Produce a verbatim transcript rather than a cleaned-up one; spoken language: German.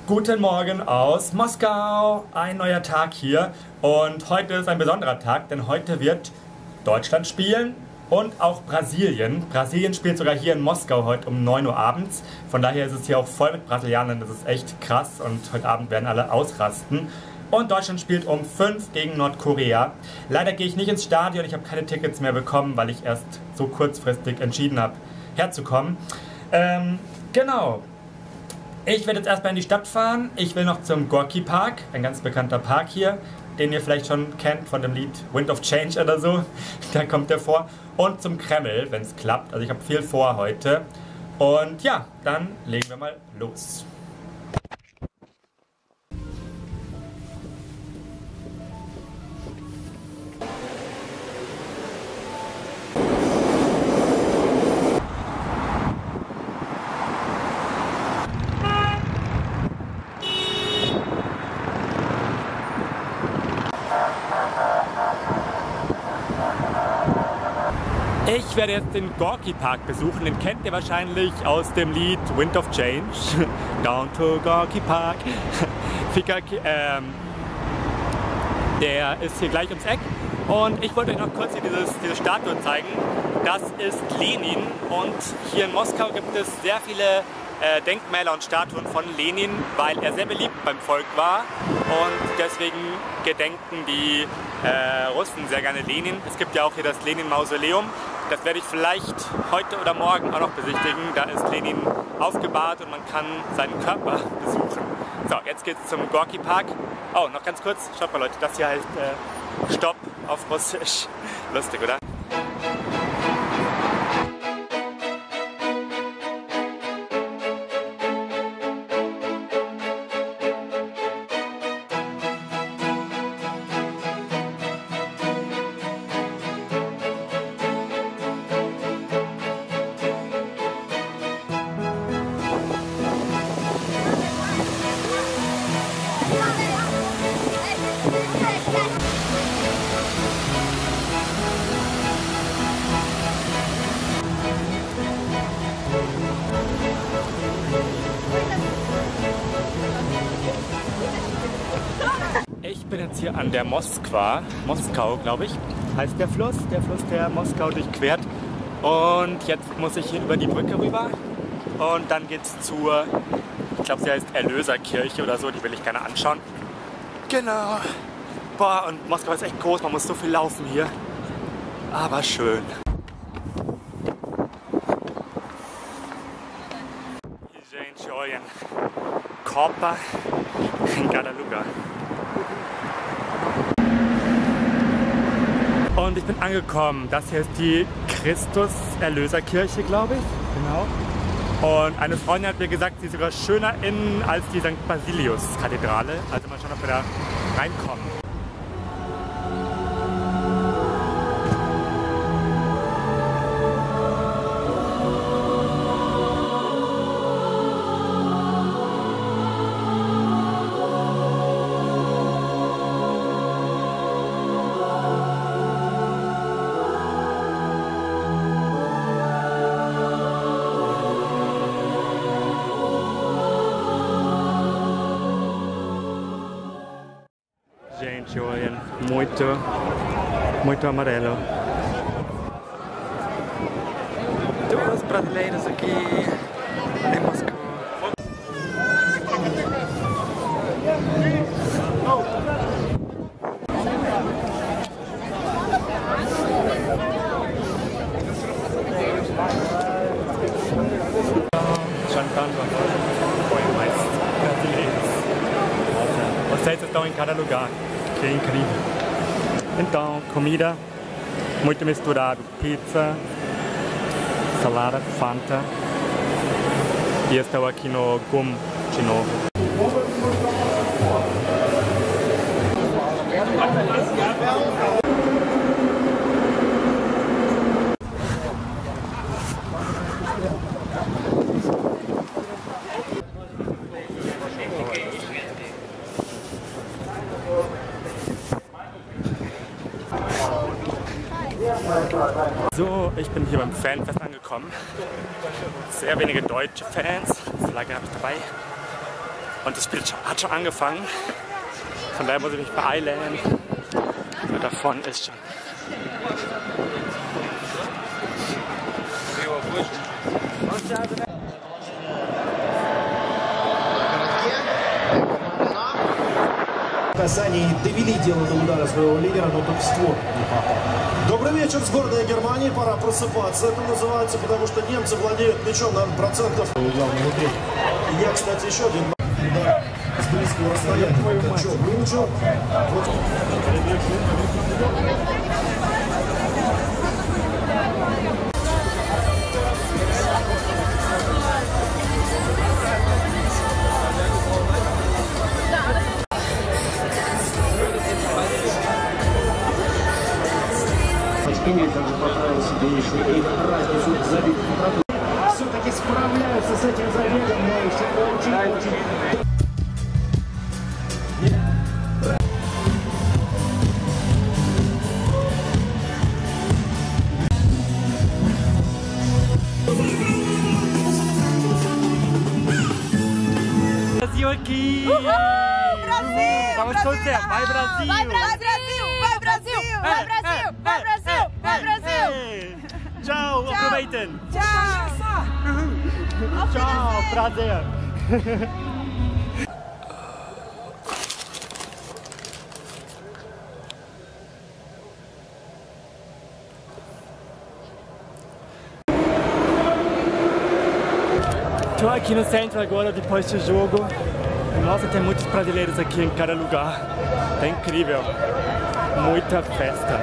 Guten Morgen aus Moskau, ein neuer Tag hier und heute ist ein besonderer Tag, denn heute wird Deutschland spielen und auch Brasilien. Brasilien spielt sogar hier in Moskau heute um neun Uhr abends, von daher ist es hier auch voll mit Brasilianern, das ist echt krass und heute Abend werden alle ausrasten. Und Deutschland spielt um fünf gegen Nordkorea. Leider gehe ich nicht ins Stadion, ich habe keine Tickets mehr bekommen, weil ich erst so kurzfristig entschieden habe, herzukommen. Ähm, genau. Ich werde jetzt erstmal in die Stadt fahren. Ich will noch zum Gorki Park, ein ganz bekannter Park hier, den ihr vielleicht schon kennt von dem Lied Wind of Change oder so. Da kommt der vor. Und zum Kreml, wenn es klappt. Also ich habe viel vor heute. Und ja, dann legen wir mal los. Ich werde jetzt den Gorki Park besuchen, den kennt ihr wahrscheinlich aus dem Lied Wind of Change. Down to Gorki Park. ähm, der ist hier gleich ums Eck und ich wollte euch noch kurz hier dieses, diese Statue zeigen. Das ist Lenin und hier in Moskau gibt es sehr viele äh, Denkmäler und Statuen von Lenin, weil er sehr beliebt beim Volk war und deswegen gedenken die äh, Russen sehr gerne Lenin. Es gibt ja auch hier das Lenin-Mausoleum. Das werde ich vielleicht heute oder morgen auch noch besichtigen. Da ist Lenin aufgebahrt und man kann seinen Körper besuchen. So, jetzt geht es zum Gorki Park. Oh, noch ganz kurz. Schaut mal Leute, das hier heißt äh, Stopp auf Russisch. Lustig, oder? Ich bin jetzt hier an der Moskwa, Moskau glaube ich, heißt der Fluss, der Fluss, der Moskau durchquert. Und jetzt muss ich hier über die Brücke rüber und dann geht's zur, ich glaube sie heißt Erlöserkirche oder so, die will ich gerne anschauen. Genau. Boah, und Moskau ist echt groß, man muss so viel laufen hier. Aber schön. Enjoyen. Copa in Gadaluga. Und ich bin angekommen. Das hier ist die Christus-Erlöserkirche, glaube ich. Genau. Und eine Freundin hat mir gesagt, sie ist sogar schöner innen als die Sankt Basilius-Kathedrale. Also mal schauen, ob wir da reinkommen. Gente, olha, muito, muito amarelo. Todos brasileiros aqui em Moscou. Jantando agora com mais brasileiros. Vocês estão em cada lugar. Que é incrível. Então, comida muito misturado, pizza, salada, Fanta. E eu estou aqui no Gum de novo. So, ich bin hier beim Fanfest angekommen. Sehr wenige deutsche Fans. Flagge habe ich dabei. Und das Spiel hat schon angefangen. Von daher muss ich mich beeilen. Und davon ist schon. Казани довели дело до удара своего лидера, но только в створ не попал. Добрый вечер, сборная Германии. Пора просыпаться, это называется, потому что немцы владеют мячом, наверное, процентов. Внутри. И я, кстати, еще один удар с близкого расстояния. Что, выучил? Вот. Также поправил себе еще и разницу забитых продуктов. Все-таки справляются с этим забегом, но еще очень-очень... Brasil! Brasil! Vamos torcer! Vai Brasil! Vai Brasil! Vai Brasil! Vai Brasil! Vai Brasil! Vai Brasil! Tchau! Aproveitem! Tchau! Tchau! Prazer! Estou aqui no centro agora, depois do jogo. Nossa, tem muitos brasileiros aqui em cada lugar. Tá incrível. Muita festa.